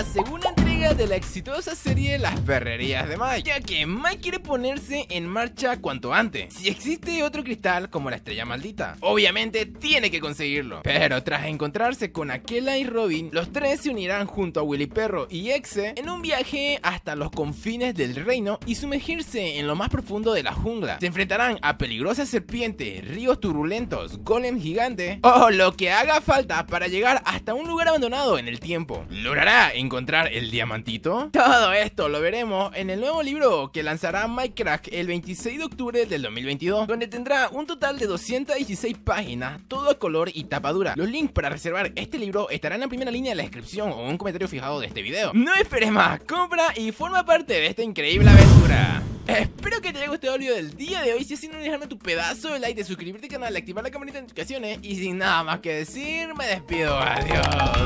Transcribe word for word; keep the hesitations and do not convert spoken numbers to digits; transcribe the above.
la segunda entrega de la exitosa serie Las Perrerías de Mike, ya que Mike quiere ponerse en marcha cuanto antes. Si existe otro cristal como la estrella maldita, obviamente tiene que conseguirlo. Pero tras encontrarse con Aquela y Robin, los tres se unirán junto a Willy Perro y Exe en un viaje hasta los confines del reino y sumergirse en lo más profundo de la jungla. Se enfrentarán a peligrosas serpientes, ríos turbulentos, golem gigante o lo que haga falta para llegar hasta un lugar abandonado en el tiempo. ¿Logrará encontrar el diamantito? Todo esto lo veremos en el nuevo libro que lanzará Minecraft el veintiséis de octubre del dos mil veintidós, donde tendrá un total de doscientas dieciséis páginas, todo a color y tapadura. Los links para reservar este libro estarán en la primera línea de la descripción o en un comentario fijado de este video. No esperes más, compra y forma parte de esta increíble aventura. Espero que te haya gustado el video del día de hoy. Si así, no olvides dejarme tu pedazo de like, de suscribirte al canal, de activar la campanita de notificaciones. Y sin nada más que decir, me despido. Adiós.